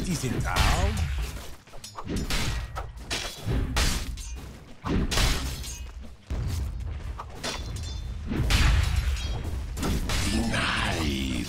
50 centavos. Denied.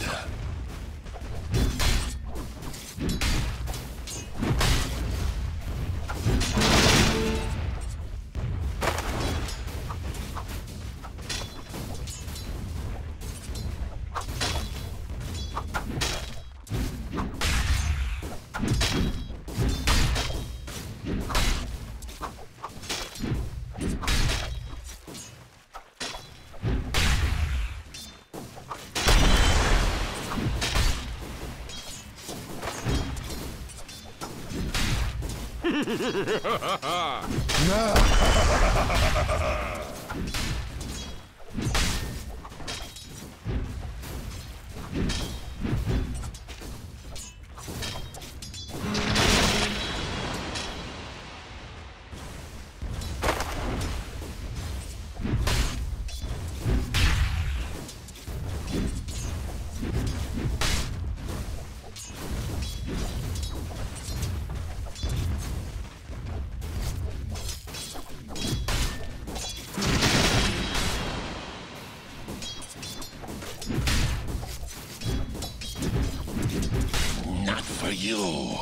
Not for you.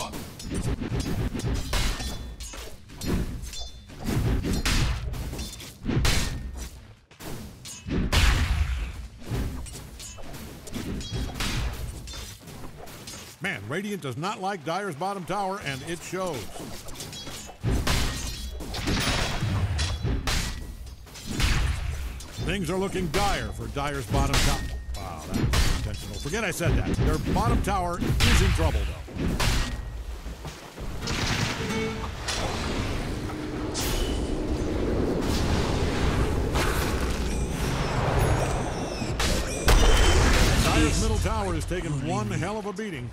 Man, Radiant does not like Dire's bottom tower, and it shows. Things are looking dire for Dire's bottom tower. Wow, that was intentional. Forget I said that. Their bottom tower is in trouble, though. Dire's middle tower has taken one hell of a beating.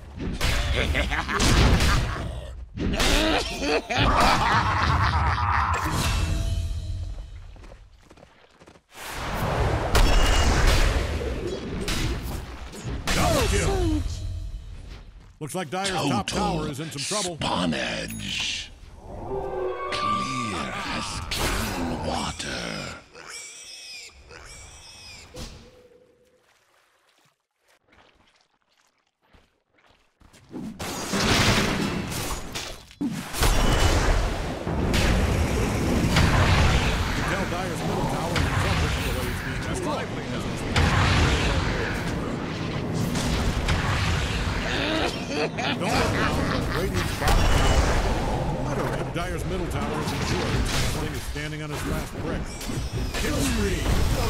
Kill. Looks like Dire's top tower is in some trouble. Spawn edge. Clear as clean water. You can tell Dire's middle tower is in trouble from the way it's being destroyed. Don't look around. Radiant's bottom tower. Literally, Dire's middle tower is insured. Sling is standing on his last brick. Kill spree.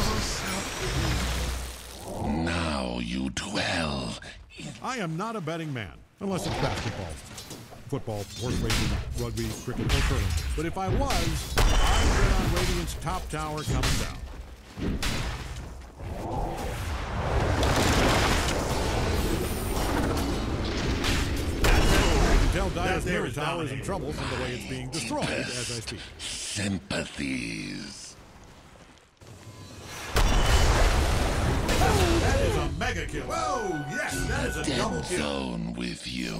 Now you dwell. I am not a betting man, unless it's basketball, football, horse racing, rugby, cricket, or curling. But if I was, I'd bet on Radiant's top tower coming down. Tell Dire's middle tower is in trouble from the way it's being destroyed as I speak. Sympathies. That is a mega kill. Whoa, yes, that is a double Dead kill. zone with you.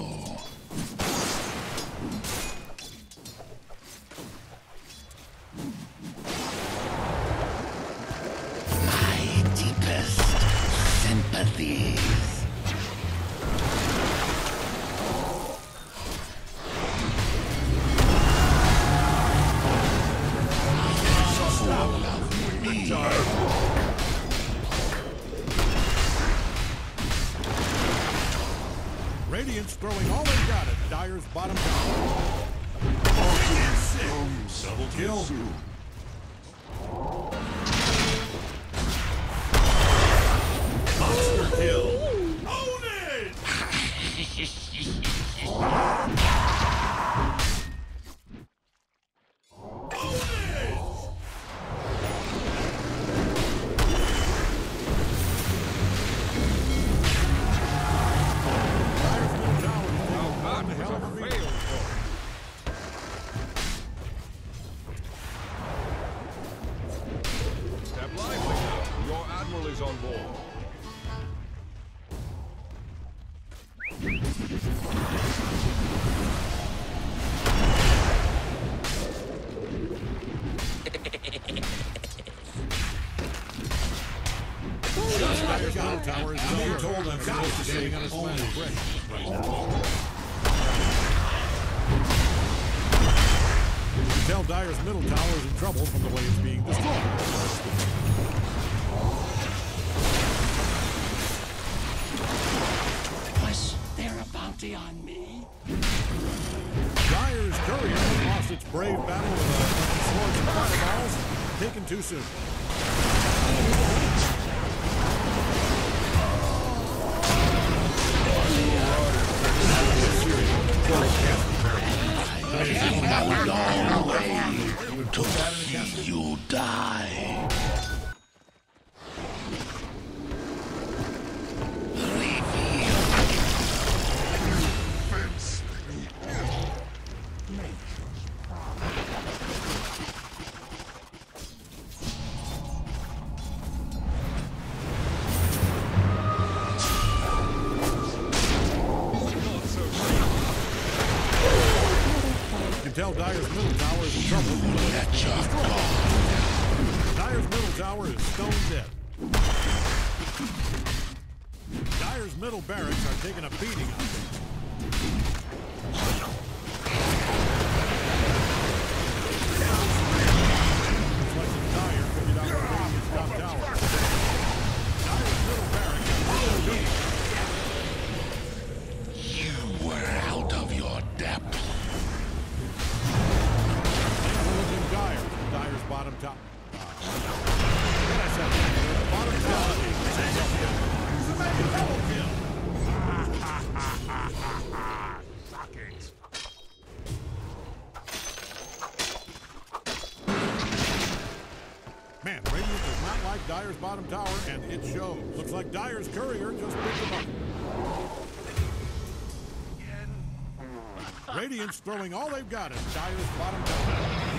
My deepest sympathies. Radiant's throwing all they've got at Dire's bottom tower. Double kill. Monster kill. Own it! is on board. middle tower is They told told I'm him supposed to to sitting take on his only flank brick right now. You can tell Dyer's middle tower is in trouble from the way it's being destroyed. Was there a bounty on me? Dyer's courier lost its brave battle with swords and fireballs, taken too soon. Long way to see you die. You can tell Dyer's middle tower is in trouble. Let your guard. Dyer's middle tower is stone dead. Dyer's middle barracks are taking a beating on it. Looks like Dyer figured out where Radiant's top tower. Dyer's middle barracks is still beating. You were out of your depth. Things are looking dire. Dyer's bottom top. What I said, bottom tower is a double kill. Man, Radiant does not like Dyer's bottom tower, and it shows. Looks like Dyer's courier just picked him up. Radiant's throwing all they've got at Dyer's bottom tower.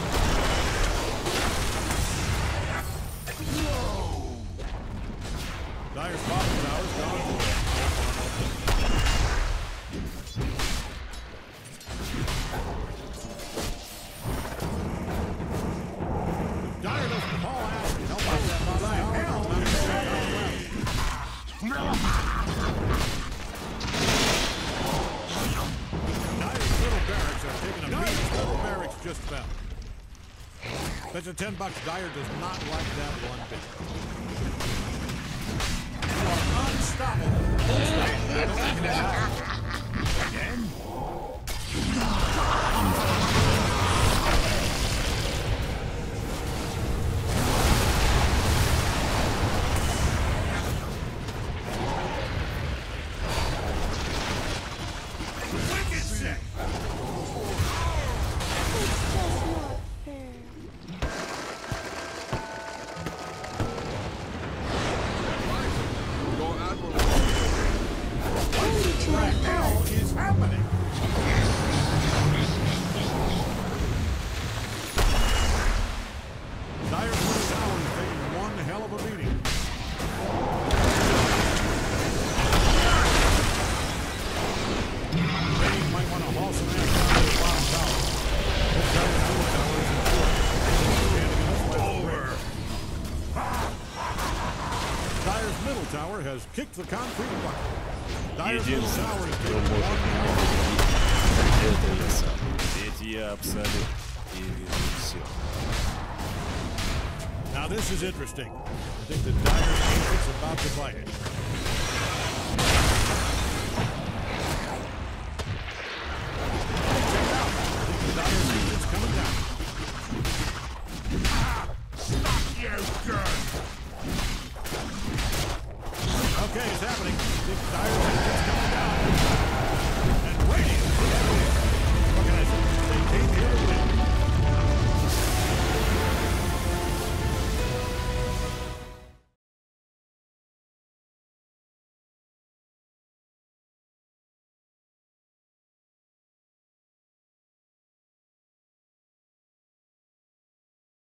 Dyer's bottom tower's gone. Dyer doesn't haul ass and help out that bottom Dyer's middle barracks are taking a beating. Middle barracks just fell. That's a $10. Dyer does not like that one bit. You are unstoppable. Again? Wicked sick. What the hell is happening? Dyer's middle tower is taking one hell of a beating. Radiant might want to haul some ass down to the bottom tower. This Dyer's middle tower is important. Over. Dyer's middle tower has kicked the concrete block. Dyer's middle tower is taking one hell of a beating. Это я сам. Ведь я абсолют и вижу все. Now this is interesting. I think that Dyer's agent's about to bite it.